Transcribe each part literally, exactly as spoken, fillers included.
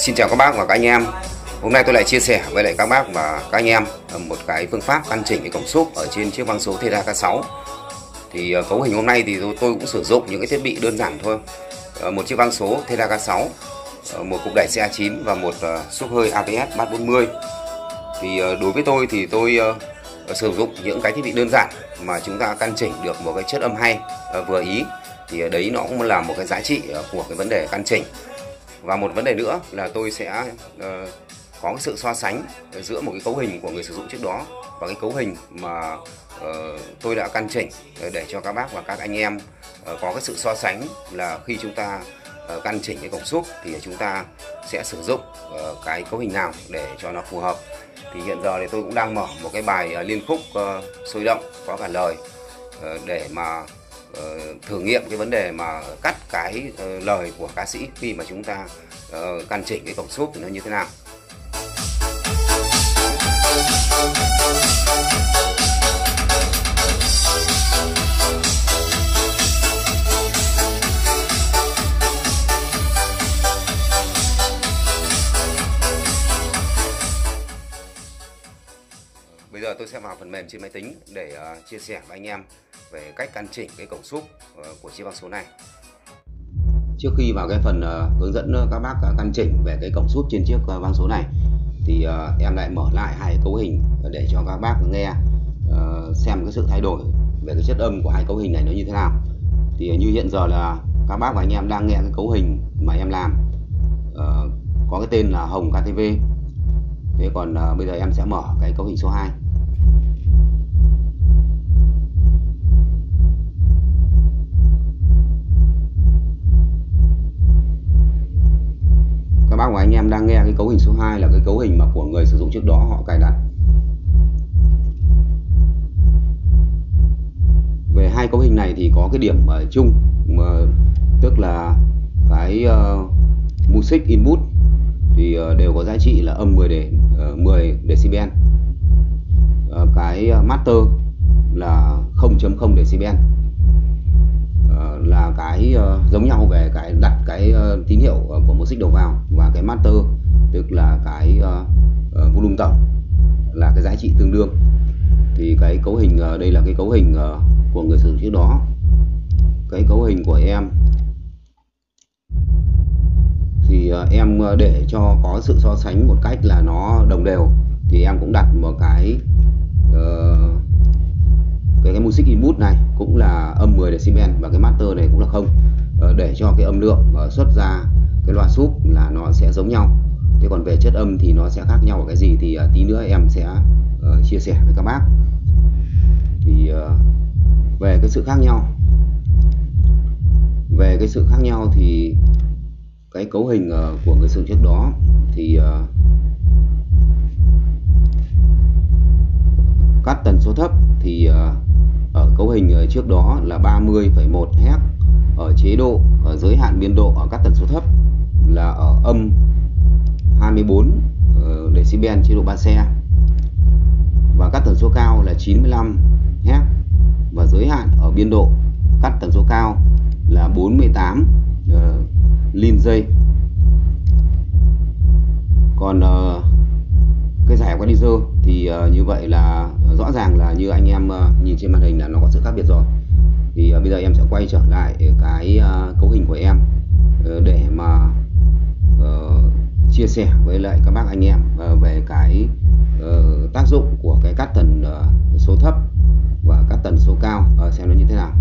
Xin chào các bác và các anh em. Hôm nay tôi lại chia sẻ với lại các bác và các anh em một cái phương pháp căn chỉnh cái cổng súp ở trên chiếc vang số Theta K sáu. Thì cấu hình hôm nay thì tôi cũng sử dụng những cái thiết bị đơn giản thôi. Một chiếc vang số Theta K sáu, một cục đẩy C A chín và một xúc hơi A P S ba bốn mươi. Thì đối với tôi thì tôi sử dụng những cái thiết bị đơn giản mà chúng ta căn chỉnh được một cái chất âm hay, vừa ý. Thì đấy nó cũng là một cái giá trị của cái vấn đề căn chỉnh. Và một vấn đề nữa là tôi sẽ uh, có cái sự so sánh giữa một cái cấu hình của người sử dụng trước đó và cái cấu hình mà uh, tôi đã căn chỉnh, để cho các bác và các anh em uh, có cái sự so sánh là khi chúng ta uh, căn chỉnh cái cổng súp thì chúng ta sẽ sử dụng uh, cái cấu hình nào để cho nó phù hợp. Thì hiện giờ thì tôi cũng đang mở một cái bài uh, liên khúc uh, sôi động có cả lời uh, để mà Uh, thử nghiệm cái vấn đề mà cắt cái uh, lời của ca sĩ khi mà chúng ta uh, căn chỉnh cái cổng súp thì nó như thế nào. Bây giờ tôi sẽ vào phần mềm trên máy tính để uh, chia sẻ với anh em về cách căn chỉnh cái cổng súp uh, của chiếc vang số này. Trước khi vào cái phần uh, hướng dẫn các bác uh, căn chỉnh về cái cổng súp trên chiếc uh, vang số này thì uh, em lại mở lại hai cấu hình để cho các bác nghe uh, xem cái sự thay đổi về cái chất âm của hai cấu hình này nó như thế nào. Thì uh, như hiện giờ là các bác và anh em đang nghe cái cấu hình mà em làm uh, có cái tên là Hồng K T V. Thế còn uh, bây giờ em sẽ mở cái cấu hình số hai. Các bác và anh em đang nghe cái cấu hình số hai là cái cấu hình mà của người sử dụng trước đó họ cài đặt. Về hai cấu hình này thì có cái điểm uh, chung, mà tức là cái uh, music input thì uh, đều có giá trị là âm mười decibel. Uh, cái uh, master là không chấm không decibel. Uh, là cái uh, giống nhau về cái đặt cái uh, tín hiệu uh, của music đầu vào, và cái master tức là cái uh, uh, volume tổng là cái giá trị tương đương. Thì cái cấu hình uh, đây là cái cấu hình uh, của người sử dụng trước đó. Cái cấu hình của em thì uh, em uh, để cho có sự so sánh một cách là nó đồng đều thì em cũng đặt một cái uh, cái, cái music input này cũng là âm mười decibel và cái master này cũng là không, uh, để cho cái âm lượng uh, xuất ra cái loa súp là nó sẽ giống nhau. Thế còn về chất âm thì nó sẽ khác nhau ở cái gì thì uh, tí nữa em sẽ uh, chia sẻ với các bác. Thì uh, về cái sự khác nhau về cái sự khác nhau thì cái cấu hình uh, của người sử dụng trước đó thì uh, cắt tần số thấp thì uh, ở cấu hình uh, trước đó là ba mươi phẩy một héc. Ở chế độ ở giới hạn biên độ ở cắt tần số thấp là ở âm hai mươi bốn uh, decibel chế độ ba xe, và cắt tần số cao là chín mươi lăm héc, và giới hạn ở biên độ cắt tần số cao là bốn mươi tám uh, lin giây. Còn uh, cái giải equalizer thì uh, như vậy là rõ ràng là như anh em uh, nhìn trên màn hình là nó có sự khác biệt rồi. Thì uh, bây giờ em sẽ quay trở lại cái uh, cấu hình của em uh, để mà uh, chia sẻ với lại các bác anh em uh, về cái uh, tác dụng của cái cắt tần uh, số thấp và cắt tần số cao uh, xem nó như thế nào.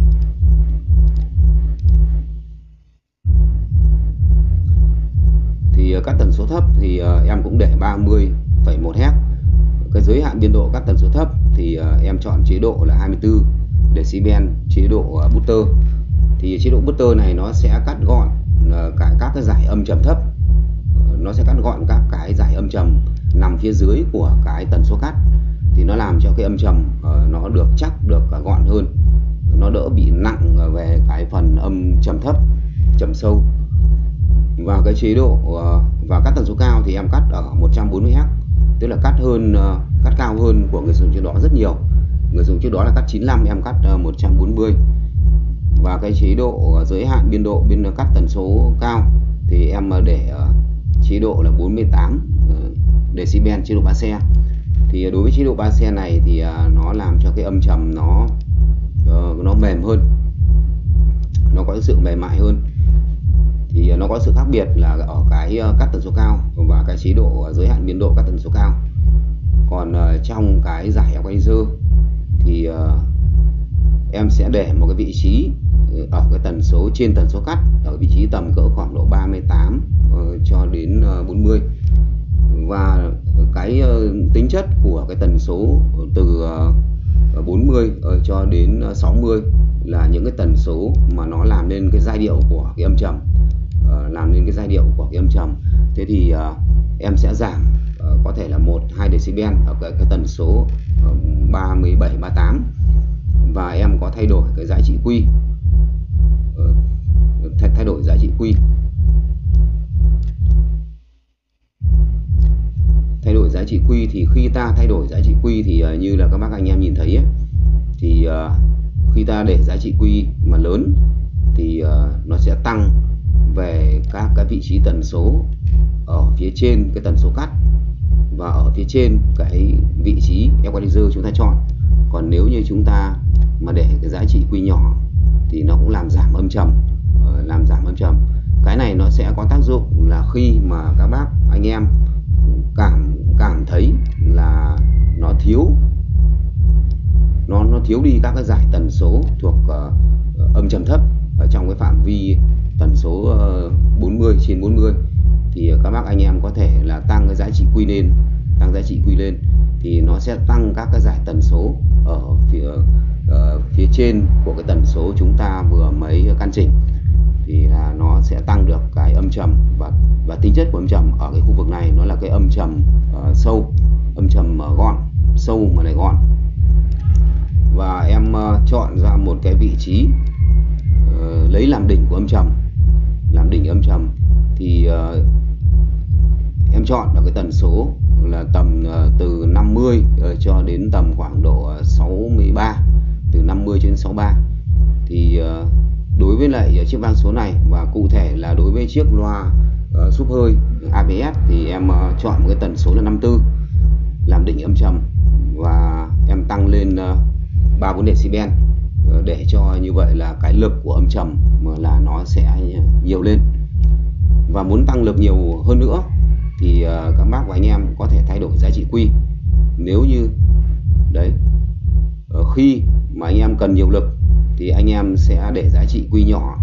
Thì uh, cắt tần số thấp thì uh, em cũng để ba mươi phẩy một héc. Cái giới hạn biên độ cắt tần số thấp thì uh, em chọn chế độ là hai mươi tư decibel chế độ uh, booster. Thì chế độ booster này nó sẽ cắt gọn uh, cả các cái giải âm trầm thấp, uh, nó sẽ cắt gọn các cái giải âm trầm nằm phía dưới của cái tần số cắt, thì nó làm cho cái âm trầm uh, nó được chắc, được uh, gọn hơn, nó đỡ bị nặng uh, về cái phần âm trầm thấp, trầm sâu. Và cái chế độ uh, và cắt tần số cao thì em cắt ở một trăm bốn mươi héc, tức là cắt hơn uh, cắt cao hơn của người sử dụng trước đó rất nhiều. Người dùng trước đó là cắt chín mươi lăm, em cắt uh, một trăm bốn mươi. Và cái chế độ uh, giới hạn biên độ biên cắt tần số cao thì em uh, để uh, chế độ là bốn mươi tám decibel, chế độ ba xe. Thì đối với chế độ ba xe này thì nó làm cho cái âm trầm nó nó mềm hơn, nó có sự mềm mại hơn. Thì nó có sự khác biệt là ở cái cắt tần số cao và cái chế độ giới hạn biên độ cắt tần số cao. Còn trong cái giải equalizer thì em sẽ để một cái vị trí ở cái tần số trên tần số cắt, ở vị trí tầm cỡ khoảng độ ba mươi tám cho đến bốn mươi. Và cái tính chất của cái tần số từ bốn mươi cho đến sáu mươi là những cái tần số mà nó làm nên cái giai điệu của cái âm trầm, làm nên cái giai điệu của cái âm trầm. Thế thì em sẽ giảm có thể là một hai decibel ở cái, cái tần số ba mươi bảy ba mươi tám, và em có thay đổi cái giá trị Q, thay, thay đổi giá trị Q thay đổi giá trị Q. Thì khi ta thay đổi giá trị Q thì uh, như là các bác anh em nhìn thấy ấy, thì uh, khi ta để giá trị Q mà lớn thì uh, nó sẽ tăng về các cái vị trí tần số ở phía trên cái tần số cắt và ở phía trên cái vị trí equalizer chúng ta chọn. Còn nếu như chúng ta mà để cái giá trị Q nhỏ thì nó cũng làm giảm âm trầm, uh, làm giảm âm trầm. Cái này nó sẽ có tác dụng là khi mà các bác anh em cảm cảm thấy là nó thiếu nó nó thiếu đi các cái giải tần số thuộc uh, âm trầm thấp ở trong cái phạm vi tần số uh, bốn mươi trên bốn mươi, thì các bác anh em có thể là tăng cái giá trị Q lên, tăng giá trị Q lên thì nó sẽ tăng các cái giải tần số ở phía uh, phía trên của cái tần số chúng ta vừa mới căn chỉnh, thì là nó sẽ tăng được cái âm trầm. và và tính chất của âm trầm ở cái khu vực này nó là cái âm trầm uh, sâu, âm trầm uh, gọn, sâu mà lại gọn. Và em uh, chọn ra một cái vị trí uh, lấy làm đỉnh của âm trầm, làm đỉnh âm trầm thì uh, em chọn ở cái tần số là tầm uh, từ năm mươi uh, cho đến tầm khoảng độ uh, sáu mươi ba, từ năm mươi đến sáu mươi ba. Thì uh, đối với lại chiếc vang số này và cụ thể là đối với chiếc loa uh, súp hơi a bê ét thì em uh, chọn một cái tần số là năm mươi tư làm đỉnh âm trầm, và em tăng lên uh, ba bốn decibel uh, để cho như vậy là cái lực của âm trầm mà là nó sẽ nhiều lên. Và muốn tăng lực nhiều hơn nữa thì uh, các bác và anh em có thể thay đổi giá trị Q. Nếu như đấy uh, khi mà anh em cần nhiều lực thì anh em sẽ để giá trị Q nhỏ.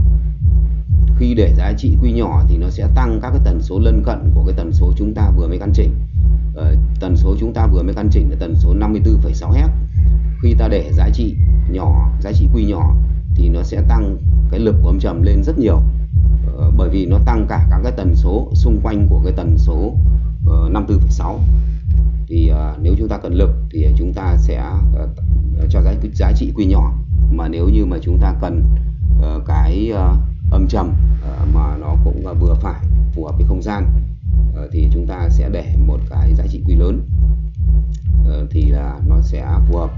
Khi để giá trị Q nhỏ thì nó sẽ tăng các cái tần số lân cận của cái tần số chúng ta vừa mới căn chỉnh. Ờ, tần số chúng ta vừa mới căn chỉnh là tần số năm mươi tư phẩy sáu héc. Khi ta để giá trị nhỏ, giá trị Q nhỏ thì nó sẽ tăng cái lực của âm trầm lên rất nhiều. Ờ, bởi vì nó tăng cả các cái tần số xung quanh của cái tần số uh, năm mươi tư phẩy sáu. Thì uh, nếu chúng ta cần lực thì chúng ta sẽ uh, cho giá, giá trị Q nhỏ. Mà nếu như mà chúng ta cần uh, cái uh, âm trầm uh, mà nó cũng uh, vừa phải, phù hợp với không gian, uh, thì chúng ta sẽ để một cái giá trị Q lớn, uh, thì là nó sẽ phù hợp.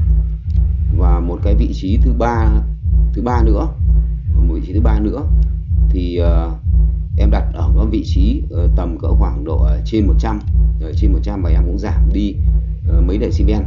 Và một cái vị trí thứ ba thứ ba nữa, một vị trí thứ ba nữa thì uh, em đặt ở cái vị trí uh, tầm cỡ khoảng độ uh, trên một trăm, uh, trên một trăm, và em cũng giảm đi uh, mấy decibel,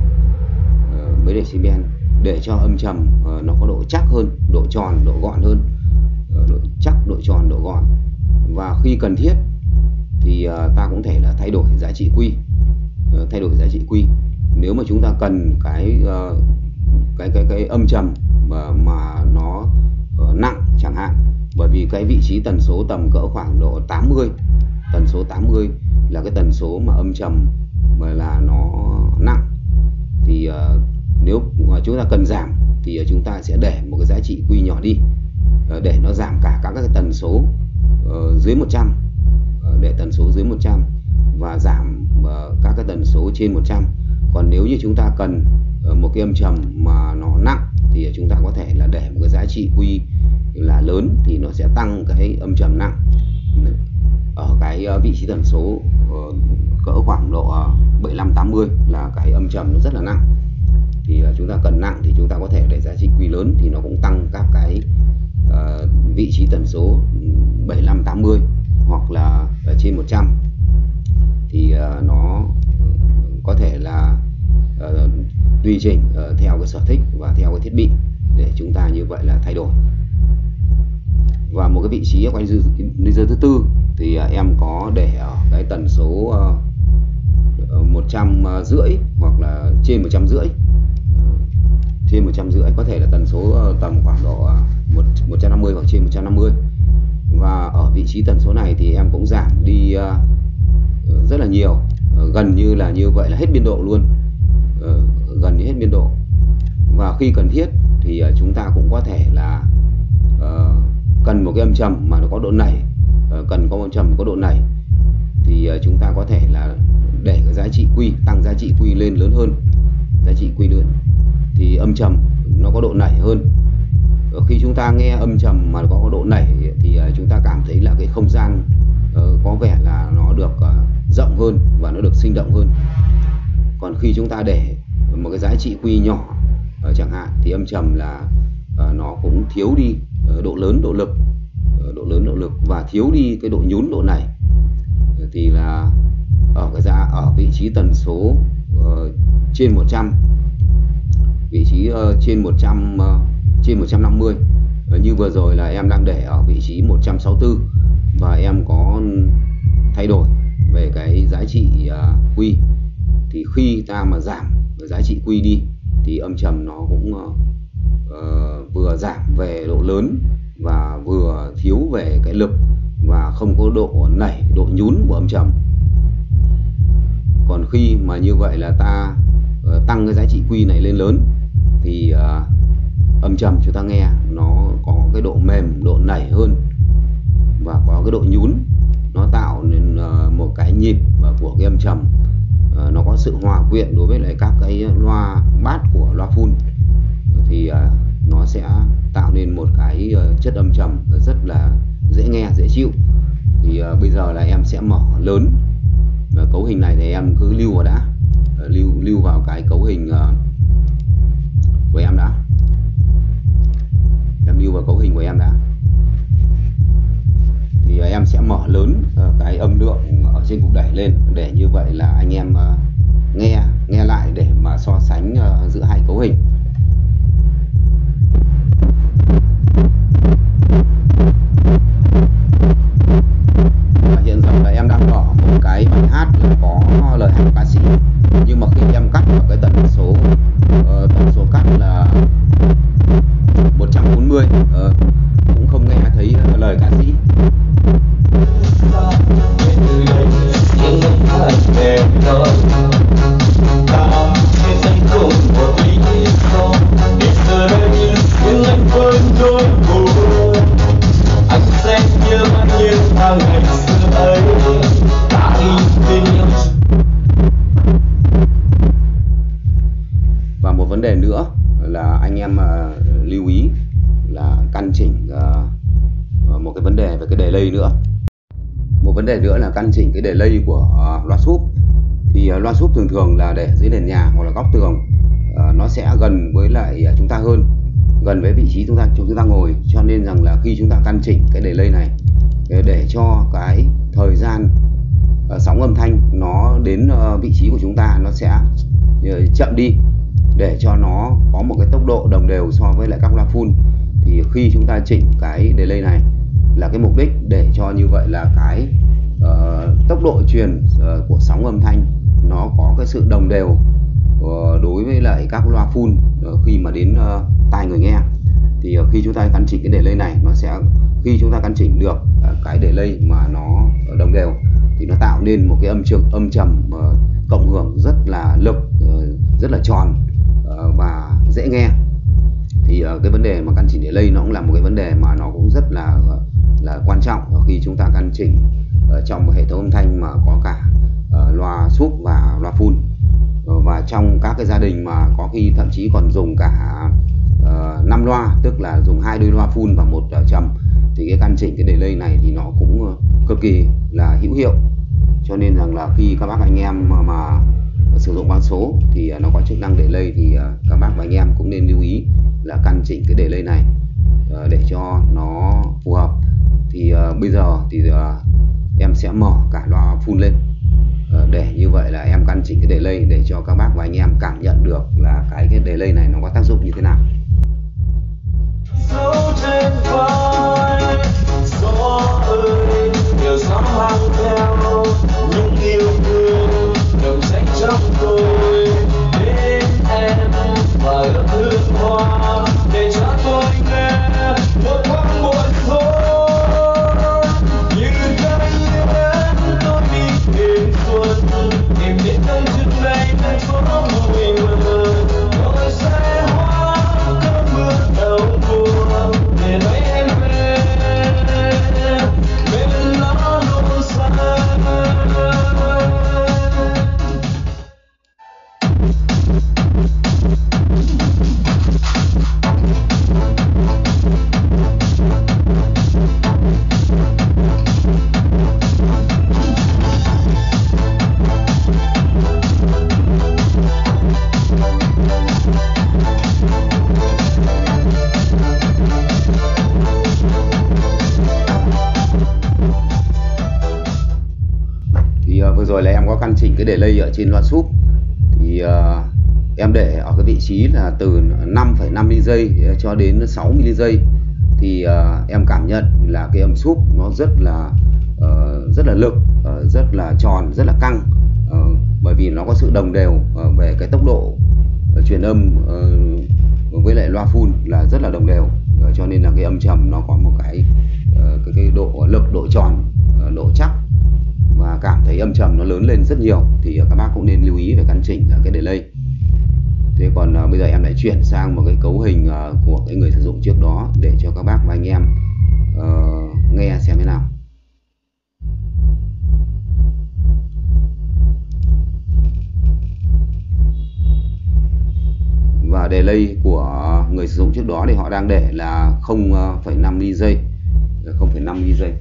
uh, mấy decibel để cho âm trầm uh, nó có độ chắc hơn, độ tròn, độ gọn hơn, uh, độ chắc, độ tròn, độ gọn. Và khi cần thiết thì uh, ta cũng thể là thay đổi giá trị Q, uh, thay đổi giá trị Q. Nếu mà chúng ta cần cái uh, cái cái cái âm trầm mà, mà nó uh, nặng chẳng hạn, bởi vì cái vị trí tần số tầm cỡ khoảng độ tám mươi, tần số tám mươi là cái tần số mà âm trầm mà là nó nặng, thì uh, nếu mà chúng ta cần giảm thì uh, chúng ta sẽ để một cái giá trị Q nhỏ đi, uh, để nó giảm cả các cái tần số uh, dưới một trăm, uh, để tần số dưới một trăm và giảm uh, các cái tần số trên một trăm. Còn nếu như chúng ta cần uh, một cái âm trầm mà nó nặng thì uh, chúng ta có thể là để một cái giá trị Q là lớn, thì nó sẽ tăng cái âm trầm nặng ở cái uh, vị trí tần số uh, cỡ khoảng độ uh, bảy mươi lăm tám mươi, là cái âm trầm nó rất là nặng. Thì uh, chúng ta cần nặng thì chúng ta có thể để giá trị Q lớn, thì nó cũng tăng các cái uh, vị trí tần số bảy mươi lăm tám mươi hoặc là uh, trên một trăm. tùy chỉnh uh, theo cái sở thích và theo cái thiết bị để chúng ta như vậy là thay đổi. Và một cái vị trí quay laser thứ tư thì uh, em có để ở cái tần số uh, một trăm rưỡi hoặc là trên một trăm rưỡi, trên một trăm rưỡi, có thể là tần số uh, tầm khoảng độ uh, một trăm năm mươi hoặc trên một trăm năm mươi. Và ở vị trí tần số này thì em cũng giảm đi uh, rất là nhiều, uh, gần như là như vậy là hết biên độ luôn, uh, gần như hết biên độ. Và khi cần thiết thì uh, chúng ta cũng có thể là uh, cần một cái âm trầm mà nó có độ nảy, uh, cần có âm trầm có độ nảy thì uh, chúng ta có thể là để cái giá trị quy, tăng giá trị quy lên lớn hơn, giá trị quy lớn thì âm trầm nó có độ nảy hơn. Khi chúng ta nghe âm trầm mà có độ nảy thì chúng ta cảm thấy là cái không gian uh, có vẻ là nó được uh, rộng hơn và nó được sinh động hơn. Còn khi chúng ta để một cái giá trị quy nhỏ uh, chẳng hạn thì âm trầm là uh, nó cũng thiếu đi uh, độ lớn độ lực, uh, độ lớn độ lực và thiếu đi cái độ nhún độ nảy. Uh, thì là ở cái giá ở vị trí tần số uh, trên một trăm, vị trí uh, trên một trăm uh, trên một trăm năm mươi, như vừa rồi là em đang để ở vị trí một trăm sáu mươi tư và em có thay đổi về cái giá trị uh, quy. Thì khi ta mà giảm giá trị quy đi thì âm trầm nó cũng uh, uh, vừa giảm về độ lớn và vừa thiếu về cái lực và không có độ nảy, độ nhún của âm trầm. Còn khi mà như vậy là ta uh, tăng cái giá trị quy này lên lớn thì uh, âm trầm chúng ta nghe nó có cái độ mềm, độ nảy hơn và có cái độ nhún, nó tạo nên uh, một cái nhịp uh, của cái âm trầm uh, nó có sự hòa quyện đối với lại các cái loa bass của loa full thì uh, nó sẽ tạo nên một cái uh, chất âm trầm rất là dễ nghe, dễ chịu. Thì uh, bây giờ là em sẽ mở lớn uh, cấu hình này thì em cứ lưu vào đã, uh, lưu lưu vào cái cấu hình uh, của em đã. Em lưu vào cấu hình của em đã thì uh, em sẽ mở lớn uh, cái âm lượng ở trên cục đẩy lên để như vậy là anh em uh, nghe nghe lại để mà so sánh uh, giữa hai cấu hình. Và hiện giờ là em đang mở một cái bài hát là có lời hát của ca sĩ, nhưng mà khi em cắt vào cái tần số uh, tần số cắt là một trăm bốn mươi uh, cũng không nghe thấy lời ca sĩ. Và một vấn đề nữa là anh em uh, lưu ý là căn chỉnh uh, một cái vấn đề về cái delay nữa. Một vấn đề nữa là căn chỉnh cái delay của uh, loa súp. Thì uh, loa súp thường thường là để dưới nền nhà hoặc là góc tường, uh, nó sẽ gần với lại uh, chúng ta hơn, gần với vị trí chúng ta chúng ta ngồi, cho nên rằng là khi chúng ta căn chỉnh cái delay này để cho cái thời gian uh, sóng âm thanh nó đến uh, vị trí của chúng ta nó sẽ uh, chậm đi, để cho nó có một cái tốc độ đồng đều so với lại các loa full. Thì khi chúng ta chỉnh cái delay này là cái mục đích để cho như vậy là cái uh, tốc độ truyền uh, của sóng âm thanh nó có cái sự đồng đều uh, đối với lại các loa full uh, khi mà đến uh, tai người nghe. Thì uh, khi chúng ta căn chỉnh cái delay này, nó sẽ khi chúng ta căn chỉnh được uh, cái delay mà nó đồng đều thì nó tạo nên một cái âm trường âm trầm uh, cộng hưởng rất là lực, uh, rất là tròn uh, và dễ nghe. Thì uh, cái vấn đề mà căn chỉnh delay nó cũng là một cái vấn đề mà nó cũng rất là là quan trọng khi chúng ta căn chỉnh uh, trong một hệ thống âm thanh mà có cả uh, loa súp và loa full. Uh, và trong các cái gia đình mà có khi thậm chí còn dùng cả uh, năm loa, tức là dùng hai đôi loa full và một uh, trầm, thì cái căn chỉnh cái delay này thì nó cũng uh, cực kỳ là hữu hiệu. Cho nên rằng là khi các bác anh em mà, mà sử dụng băng số thì uh, nó có chức năng delay thì uh, các bác và anh em cũng nên lưu ý là căn chỉnh cái delay này uh, để cho nó phù hợp. Thì uh, bây giờ thì uh, em sẽ mở cả loa full lên Ờ, để như vậy là em căn chỉnh cái delay để cho các bác và anh em cảm nhận được là cái cái delay này nó có tác dụng như thế nào. Dấu trên vai gió ơi, điều gió mang theo những yêu thương đồng xanh trong tôi đến em và ước hương hoa để cho tôi nghe một thoáng buồn thôi. Như cây nến tôi đi tìm xuân, tìm đến nơi trước đây thành phố vui mừng, tôi sẽ hóa cơn mưa đầu mùa để lấy em về bên nó luôn xanh. Thì uh, vừa rồi là em có căn chỉnh cái delay ở trên loa súp, thì uh, em để ở cái vị trí là từ năm phẩy năm mi-li-giây cho đến sáu mi-li-giây. Thì uh, em cảm nhận là cái âm súp nó rất là uh, rất là lực, uh, rất là tròn, rất là căng, uh, bởi vì nó có sự đồng đều uh, về cái tốc độ uh, truyền âm uh, với lại loa full là rất là đồng đều, uh, cho nên là cái âm trầm nó có một cái uh, cái, cái độ lực, độ tròn, uh, độ chắc, và cảm thấy âm trầm nó lớn lên rất nhiều. Thì các bác cũng nên lưu ý về căn chỉnh cái delay. Thế còn uh, bây giờ em lại chuyển sang một cái cấu hình uh, của cái người sử dụng trước đó để cho các bác và anh em uh, nghe xem thế nào. Và delay của người sử dụng trước đó thì họ đang để là không phẩy năm mi-li-giây, không phẩy năm mi-li-giây.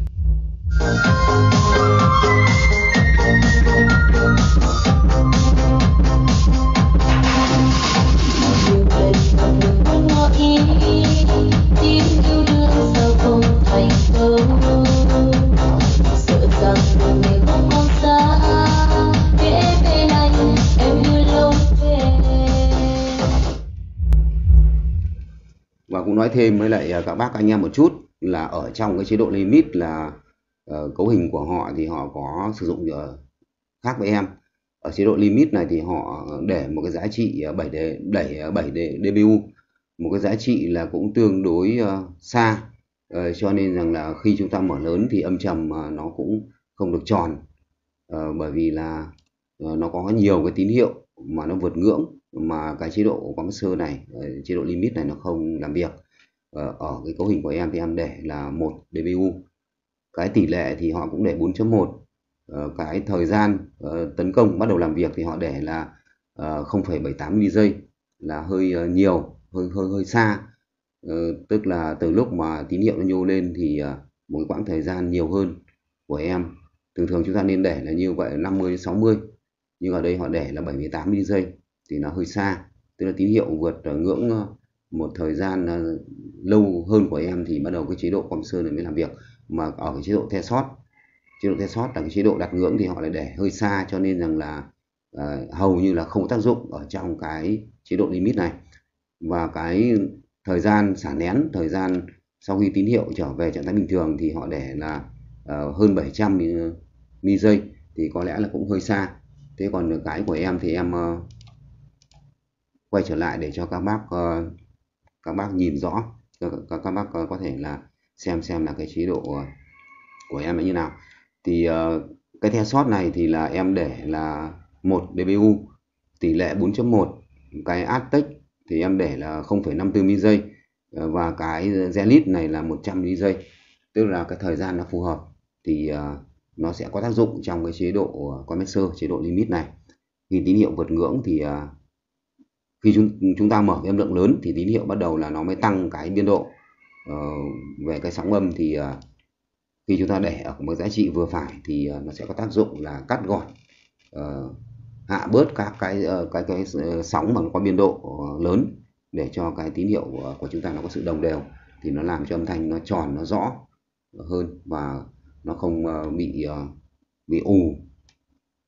Và cũng nói thêm với lại các bác anh em một chút là ở trong cái chế độ limit là uh, cấu hình của họ thì họ có sử dụng uh, khác với em. Ở chế độ limit này thì họ để một cái giá trị bảy đẩy bảy đê bê u, một cái giá trị là cũng tương đối uh, xa, uh, cho nên rằng là khi chúng ta mở lớn thì âm trầm uh, nó cũng không được tròn, uh, bởi vì là uh, nó có nhiều cái tín hiệu mà nó vượt ngưỡng mà cái chế độ compressor này, uh, chế độ limit này nó không làm việc. Uh, ở cái cấu hình của em thì em để là một đê bê u, cái tỷ lệ thì họ cũng để bốn chấm một. Uh, cái thời gian uh, tấn công bắt đầu làm việc thì họ để là uh, không phẩy bảy tám mi-li-giây, là hơi uh, nhiều, hơi hơi hơi xa, uh, tức là từ lúc mà tín hiệu nó nhô lên thì uh, một cái quãng thời gian nhiều hơn của em. Thường thường chúng ta nên để là như vậy năm mươi đến sáu mươi, nhưng ở đây họ để là bảy mươi tám mi-li-giây thì nó hơi xa, tức là tín hiệu vượt uh, ngưỡng uh, một thời gian uh, lâu hơn của em thì bắt đầu cái chế độ compressor này mới làm việc. Mà ở cái chế độ the short, chế độ the short là cái chế độ đặt ngưỡng thì họ lại để hơi xa, cho nên rằng là uh, hầu như là không có tác dụng ở trong cái chế độ limit này. Và cái thời gian xả nén, thời gian sau khi tín hiệu trở về trạng thái bình thường thì họ để là uh, hơn bảy trăm mi-li-giây, thì có lẽ là cũng hơi xa. Thế còn cái của em thì em uh, quay trở lại để cho các bác uh, các bác nhìn rõ, các, các, các bác uh, có thể là xem xem là cái chế độ uh, của em là như nào. Thì uh, cái the short này thì là em để là một đê bê u, tỷ lệ bốn chấm một. Cái Aztec thì em để là không phẩy năm tư mi-li-giây, uh, và cái Zenith này là một trăm mi-li-giây, tức là cái thời gian nó phù hợp thì uh, nó sẽ có tác dụng trong cái chế độ uh, compressor, chế độ limit này. Khi tín hiệu vượt ngưỡng thì uh, khi chúng, chúng ta mở cái âm lượng lớn thì tín hiệu bắt đầu là nó mới tăng cái biên độ. Uh, về cái sóng âm thì uh, khi chúng ta để ở một giá trị vừa phải thì uh, nó sẽ có tác dụng là cắt gọt, uh, hạ bớt các cái uh, cái cái sóng mà nó có biên độ uh, lớn, để cho cái tín hiệu uh, của chúng ta nó có sự đồng đều, thì nó làm cho âm thanh nó tròn, nó rõ hơn và nó không uh, bị uh, bị ù.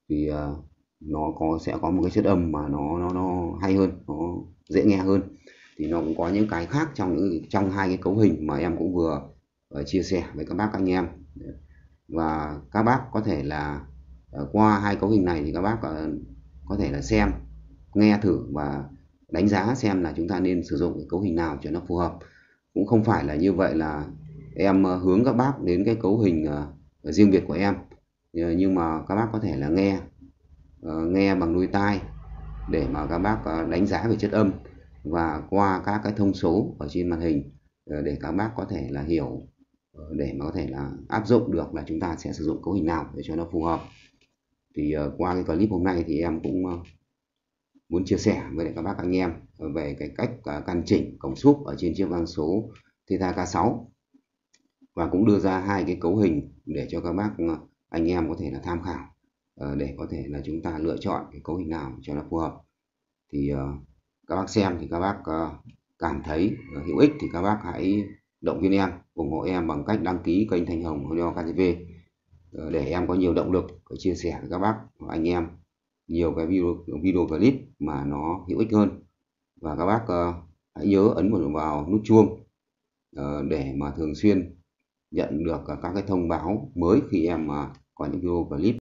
thì uh, nó có sẽ có một cái chất âm mà nó nó nó hay hơn, nó dễ nghe hơn. Thì nó cũng có những cái khác trong những trong hai cái cấu hình mà em cũng vừa uh, chia sẻ với các bác anh em. Và các bác có thể là uh, qua hai cấu hình này thì các bác uh, có thể là xem, nghe thử và đánh giá xem là chúng ta nên sử dụng cái cấu hình nào cho nó phù hợp. Cũng không phải là như vậy là em uh, hướng các bác đến cái cấu hình uh, riêng biệt của em, nhưng mà các bác có thể là nghe uh, nghe bằng đôi tai để mà các bác uh, đánh giá về chất âm, và qua các cái thông số ở trên màn hình uh, để các bác có thể là hiểu, uh, để mà có thể là áp dụng được là chúng ta sẽ sử dụng cấu hình nào để cho nó phù hợp. Thì uh, qua cái clip hôm nay thì em cũng uh, muốn chia sẻ với các bác anh em về cái cách uh, căn chỉnh cổng súp ở trên chiếc vang số Theta K sáu, và cũng đưa ra hai cái cấu hình để cho các bác uh, anh em có thể là tham khảo uh, để có thể là chúng ta lựa chọn cái cấu hình nào cho nó phù hợp. Thì uh, các bác xem thì các bác uh, cảm thấy uh, hữu ích thì các bác hãy động viên em, ủng hộ em bằng cách đăng ký kênh Thanh Hồng Audio ca tê vê uh, để em có nhiều động lực để chia sẻ với các bác và anh em nhiều cái video, video clip mà nó hữu ích hơn. Và các bác uh, hãy nhớ ấn vào nút chuông uh, để mà thường xuyên nhận được uh, các cái thông báo mới khi em uh, có những video clip